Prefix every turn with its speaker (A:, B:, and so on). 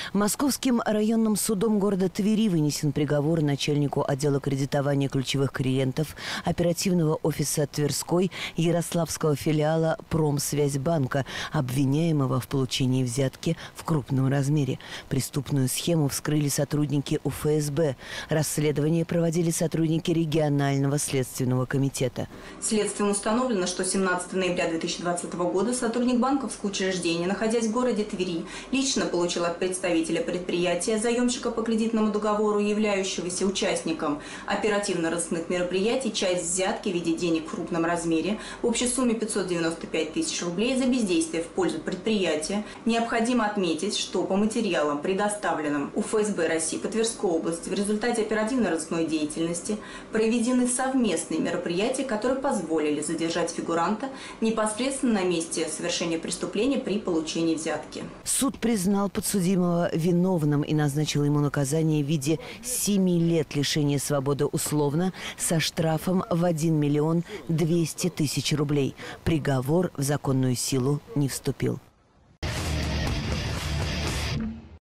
A: Московским районным судом города Твери вынесен приговор начальнику отдела кредитования ключевых клиентов оперативного офиса Тверской Ярославского филиала Промсвязьбанка, обвиняемого в получении взятки в крупном размере. Преступную схему вскрыли сотрудники УФСБ. Расследование проводили сотрудники регионального следственного комитета.
B: Следствием установлено, что 17 ноября 2020 года сотрудник банковского учреждения, находясь в городе Твери, лично получил от представителя предприятия, заемщика по кредитному договору, являющегося участником оперативно-розыскных мероприятий, часть взятки в виде денег в крупном размере в общей сумме 595 тысяч рублей за бездействие в пользу предприятия. Необходимо отметить, что по материалам, предоставленным УФСБ России по Тверской области, в результате оперативно-розыскной деятельности проведены совместные мероприятия, которые позволили задержать фигуранта непосредственно на месте совершения преступления при получении взятки.
A: Суд признал подсудимого виновным и назначил ему наказание в виде 7 лет лишения свободы условно со штрафом в 1 200 000 рублей. Приговор в законную силу не вступил.